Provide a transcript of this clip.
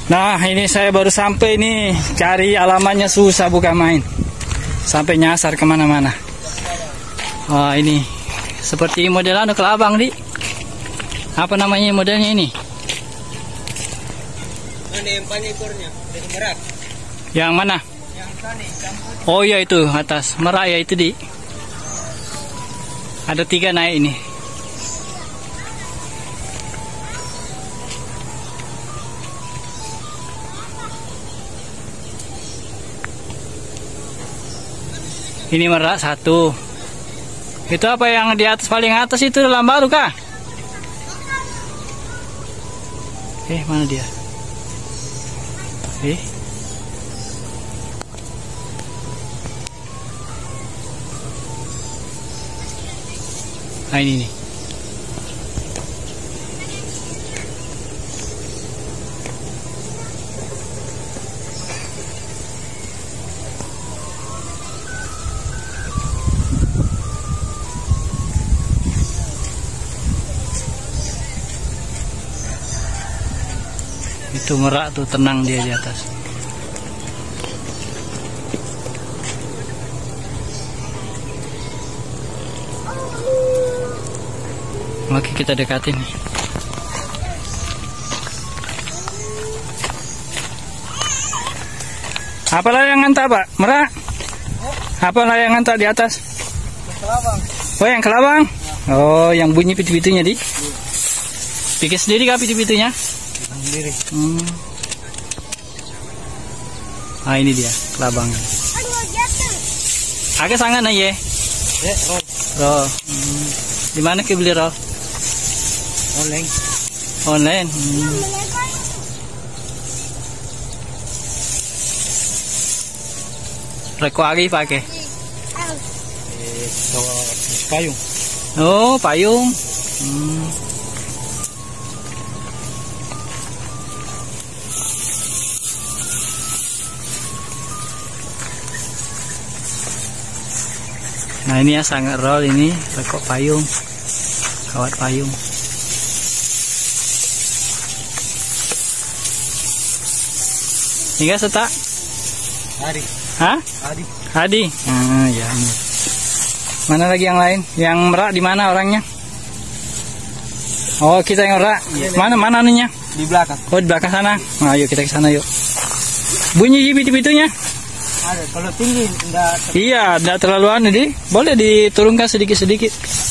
Nah, ini saya baru sampai nih. Cari alamatnya susah bukan main. Sampai nyasar kemana-mana. Wah, ini seperti model kelabang, Di. Apa namanya modelnya ini? Ini yang banyak ekornya, dari merak. Yang mana? Yang tani, campur. Oh iya itu atas merak ya itu, Di. Ada 3 naik ini. Ini merak 1. Itu apa yang di atas paling atas itu dalam baru kah? Mana dia? Nah ini nih. Itu merak tuh, tenang dia di atas. Oke, kita dekatin nih. Apa layangan tak, Pak? Merak? Apa layangan tak di atas? Kelabang. Oh, yang kelabang? Oh, yang bunyi pitu-pitunya, Di? Bikin sendiri kah pitu-pitunya? Sendiri. Ah, ini dia kelabang. Agak sangat na ye. Roll. Di mana ke beli roll? Online. Reko lagi pakai. Payung. Oh, payung. Nah ini ya sangat roll ini, rekok payung, kawat payung. Hingga setak? Hadi. Hah? Hadi. Ah ya ini. Mana lagi yang lain? Yang merak di mana orangnya? Oh kita yang merak. Mana anunya? Di belakang. Oh di belakang sana. Nah, ayo kita ke sana yuk. Bunyi pitu-pitunya? Ada, kalau tinggi enggak. Iya, enggak terlalu anu, Di. Boleh diturunkan sedikit-sedikit.